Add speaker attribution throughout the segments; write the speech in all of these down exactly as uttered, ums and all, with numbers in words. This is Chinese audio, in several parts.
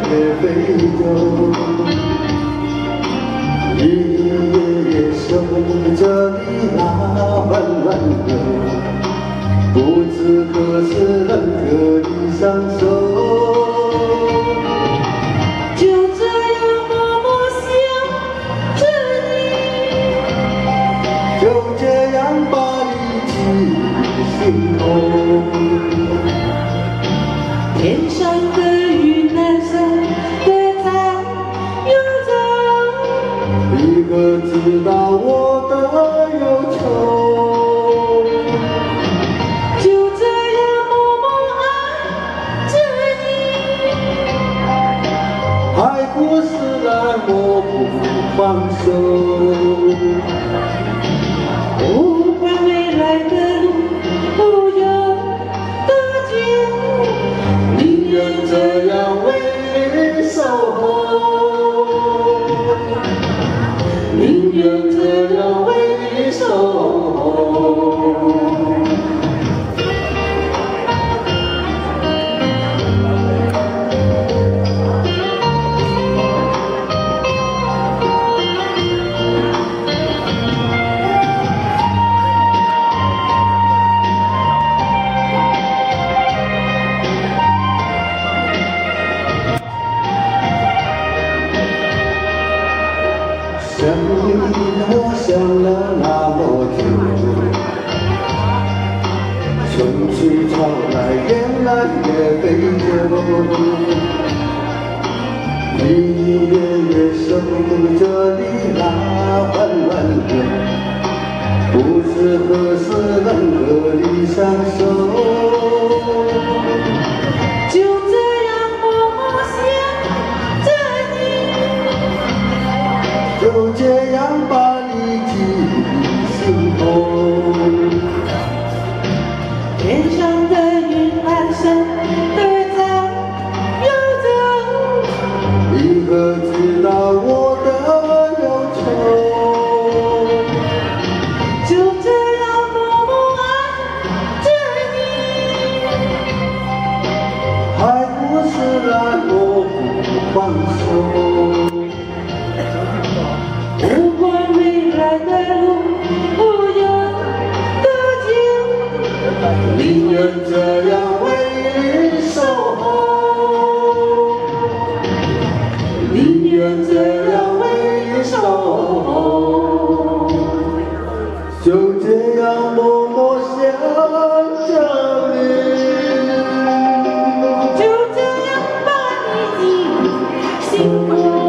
Speaker 1: 也非洲，日日夜夜守着你那弯弯的，不知何时能和你相守。
Speaker 2: 天上的云，南山的太悠着，
Speaker 1: 你可知道我的忧愁？
Speaker 2: 就这样默默爱着你，
Speaker 1: 海枯石烂，我不放手。
Speaker 2: 不管未来的路不有多久。
Speaker 1: 宁愿这样为你守候，宁愿这样为你守候。想你我想了那么久，春去潮来，雁来也非洲，日日夜夜守着你那弯弯的，不知何时能和你相守。
Speaker 2: 就这样默默想着你。
Speaker 1: 就这样把你记心头，
Speaker 2: 天上的云，南山的太悠着，
Speaker 1: 你可知道我的忧愁？
Speaker 2: 就这样默默爱着你，
Speaker 1: 海枯石烂，我不放手。
Speaker 2: 不管未来的路不有多久，
Speaker 1: 宁愿这样为你守候，宁愿这样为你守候，就这样默默想着你，
Speaker 2: 就这样把你记心头。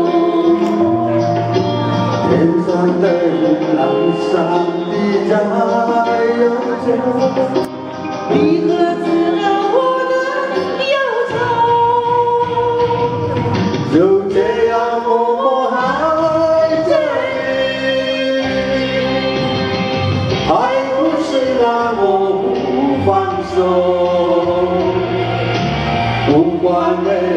Speaker 1: 天上的云，南山的在悠着，
Speaker 2: 你可知道我的忧愁？
Speaker 1: 就这样默默爱着你，海枯石烂，我不放手，不管未